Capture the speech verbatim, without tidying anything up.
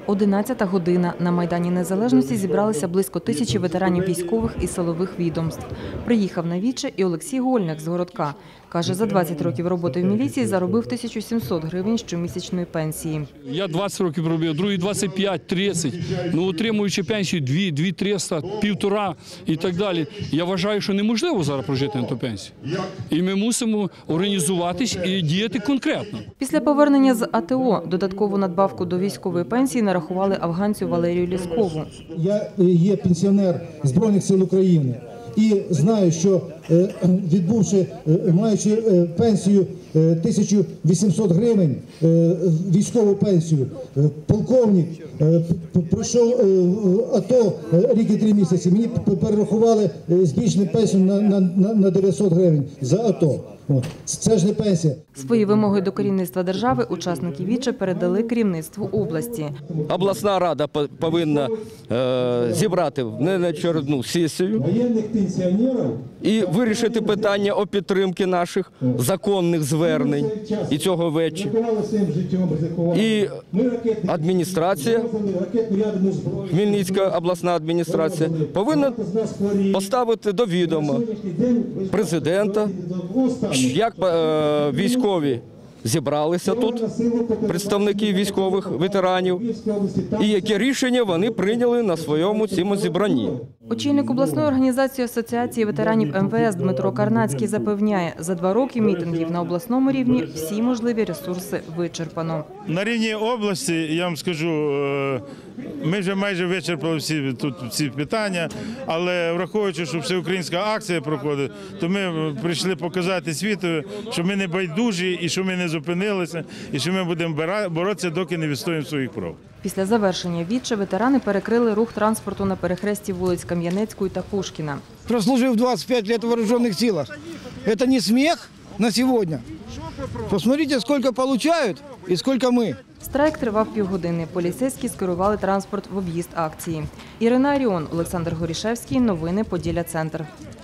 одинадцята година. На Майдані Незалежності зібралися близько тисячі ветеранів військових і силових відомств. Приїхав на віче і Олексій Гольник з Городка. Каже, за двадцять років роботи в міліції заробив тисячу сімсот гривень щомісячної пенсії. Я двадцять років робив, другий двадцять п'ять, тридцять. Ну, отримуючи пенсію дві, дві триста, півтора і так далі. Я вважаю, що неможливо зараз прожити на ту пенсію. І ми мусимо організуватись і діяти конкретно. Після повернення з АТО додаткову надбавку до військової пенсії нарахували афганцю Валерію Лєскову. Я є пенсіонер Збройних сил України і знаю, що відбувши, маючи пенсію тисячу вісімсот гривень, військову пенсію, полковник пройшов АТО рік і три місяці, мені перерахували збільшену пенсію на, на, на дев'ятсот гривень за АТО. Це ж не пенсія. Свої вимоги до керівництва держави учасники віче передали керівництву області. Обласна рада повинна е, зібрати неочередну сесію і вирішити питання о підтримці наших законних звернень і цього вечора. І адміністрація, Хмельницька обласна адміністрація повинна поставити до відома президента, як е, військові зібралися тут, представники військових ветеранів, і яке рішення вони прийняли на своєму цьому зібранні. Очільник обласної організації Асоціації ветеранів ем ве ес Дмитро Карнацький запевняє, за два роки мітингів на обласному рівні всі можливі ресурси вичерпано. На рівні області, я вам скажу, ми вже майже вичерпали всі тут ці питання, але враховуючи, що всеукраїнська акція проходить, то ми прийшли показати світу, що ми не байдужі і що ми не зупинилися, і що ми будемо боротися, доки не відстоїмо своїх прав. Після завершення віче ветерани перекрили рух транспорту на перехресті вулиць Кам'янецької та Пушкіна. Прослужив двадцять п'ять років в вооружених силах. Це не сміх на сьогодні. Посмотрите, скільки отримують і скільки ми. Страйк тривав півгодини. Поліцейські скерували транспорт в об'їзд акції. Ірина Аріон, Олександр Горішевський. Новини Поділля Центр.